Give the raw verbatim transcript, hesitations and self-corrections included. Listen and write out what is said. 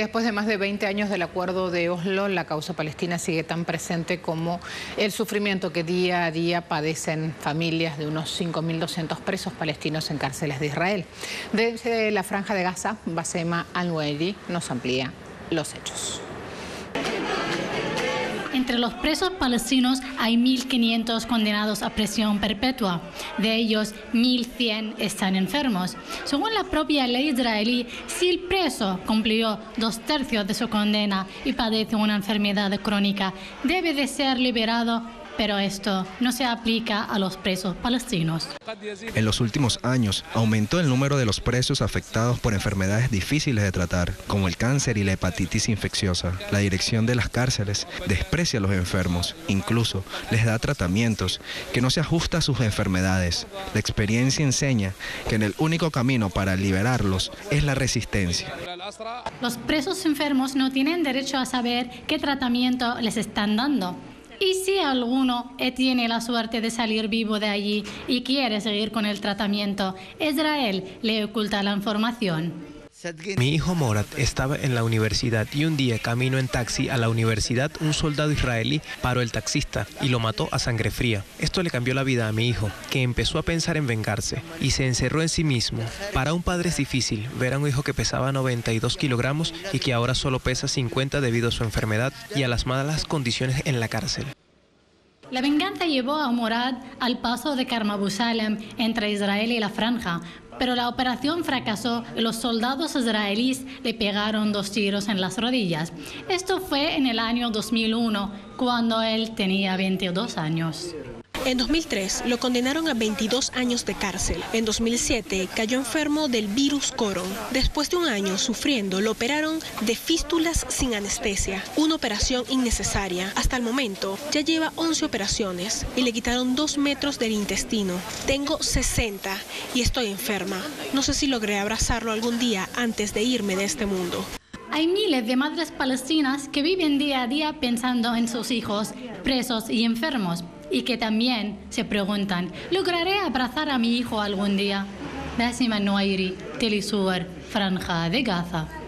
Después de más de veinte años del acuerdo de Oslo, la causa palestina sigue tan presente como el sufrimiento que día a día padecen familias de unos cinco mil doscientos presos palestinos en cárceles de Israel. Desde la Franja de Gaza, Bassema Al-Nueiri nos amplía los hechos. Entre los presos palestinos hay mil quinientos condenados a prisión perpetua. De ellos, mil cien están enfermos. Según la propia ley israelí, si el preso cumplió dos tercios de su condena y padece una enfermedad crónica, debe de ser liberado, pero esto no se aplica a los presos palestinos. En los últimos años aumentó el número de los presos afectados por enfermedades difíciles de tratar, como el cáncer y la hepatitis infecciosa. La dirección de las cárceles desprecia a los enfermos, incluso les da tratamientos que no se ajustan a sus enfermedades. La experiencia enseña que el único camino para liberarlos es la resistencia. Los presos enfermos no tienen derecho a saber qué tratamiento les están dando. Y si alguno tiene la suerte de salir vivo de allí y quiere seguir con el tratamiento, Israel le oculta la información. Mi hijo Morad estaba en la universidad y un día camino en taxi a la universidad un soldado israelí paró el taxista y lo mató a sangre fría. Esto le cambió la vida a mi hijo, que empezó a pensar en vengarse y se encerró en sí mismo. Para un padre es difícil ver a un hijo que pesaba noventa y dos kilogramos y que ahora solo pesa cincuenta debido a su enfermedad y a las malas condiciones en la cárcel. La venganza llevó a Morad al paso de Karm Abu Salem entre Israel y la Franja, pero la operación fracasó y los soldados israelíes le pegaron dos tiros en las rodillas. Esto fue en el año dos mil uno, cuando él tenía veintidós años. En dos mil tres lo condenaron a veintidós años de cárcel. En dos mil siete cayó enfermo del virus Coron. Después de un año sufriendo, lo operaron de fístulas sin anestesia, una operación innecesaria. Hasta el momento ya lleva once operaciones y le quitaron dos metros del intestino. Tengo sesenta y estoy enferma. No sé si logré abrazarlo algún día antes de irme de este mundo. Hay miles de madres palestinas que viven día a día pensando en sus hijos presos y enfermos, y que también se preguntan, ¿lograré abrazar a mi hijo algún día? Bassema Al-Nueiri, Telesur, Franja de Gaza.